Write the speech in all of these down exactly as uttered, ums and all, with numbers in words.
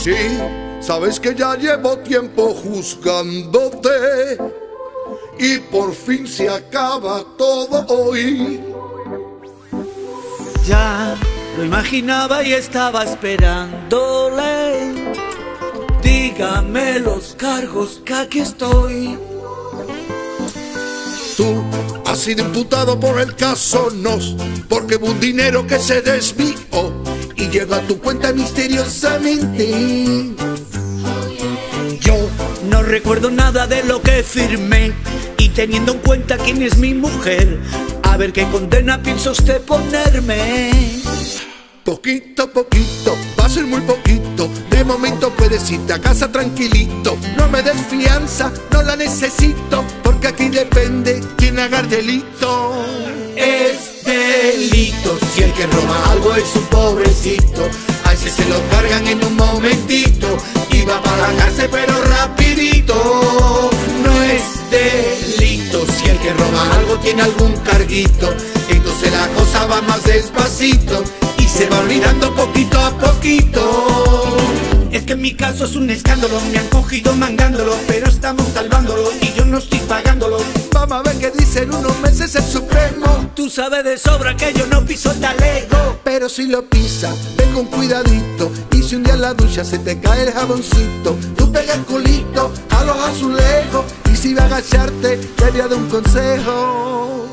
Sí, sabes que ya llevo tiempo juzgándote y por fin se acaba todo hoy. Ya lo imaginaba y estaba esperándole. Dígame los cargos que aquí estoy. Tú has sido imputado por el caso Nos, porque hubo un dinero que se desvió y llegó a tu cuenta misteriosamente. Yo no recuerdo nada de lo que firmé, y teniendo en cuenta quién es mi mujer, a ver qué condena piensa usted ponerme. Poquito a poquito, va a ser muy poquito. De momento puedes irte a casa tranquilito. No me des fianza, no la necesito, porque aquí depende quién haga el delito. Es delito si el que roba algo es un pobrecito. A ese se lo cargan en un momentito y va para la cárcel pero rapidito. No es delito si el que roba algo tiene algún carguito. Entonces la cosa va más despacito y se va olvidando poquito a poquito. Es que en mi caso es un escándalo, me han cogido mangándolo, pero estamos salvándolo y yo no estoy pagándolo. Vamos a ver qué dice en unos meses el Supremo. Tú sabes de sobra que yo no piso talego, pero si lo pisa, ven con cuidadito. Y si un día en la ducha se te cae el jaboncito, tú pega el culito a los azulejos. Y si va a agacharte, te voy a dar un consejo.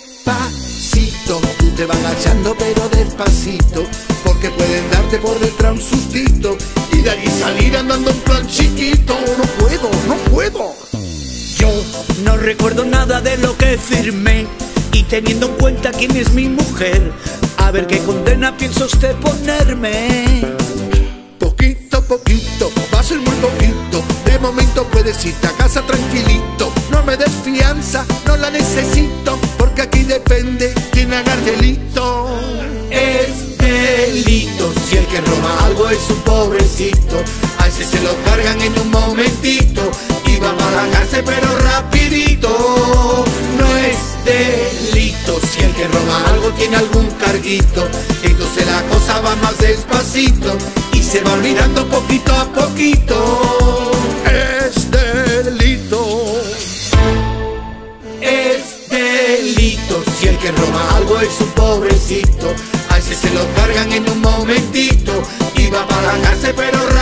Despacito, tú te vas agachando pero despacito, porque pueden darte por detrás un sustito y de allí salir andando en plan chiquito. No puedo, no puedo. Yo no recuerdo nada de lo que firmé, y teniendo en cuenta quién es mi mujer, a ver qué condena piensa usted ponerme. Poquito a poquito, va a ser muy poquito. De momento puedes irte a casa tranquilito. No me des fianza, no la necesito, porque aquí depende quién haga el delito. Es delito si el que roba algo es un pobrecito. A ese se lo cargan en un momentito y va para la cárcel pero rapidito. No es delito si el que roba algo tiene algún carguito. Entonces la cosa va más despacito y se va olvidando poquito a poquito. Es delito. Es delito si el que roba algo es un pobrecito. A ese se lo cargan en un momentito y va para la cárcel pero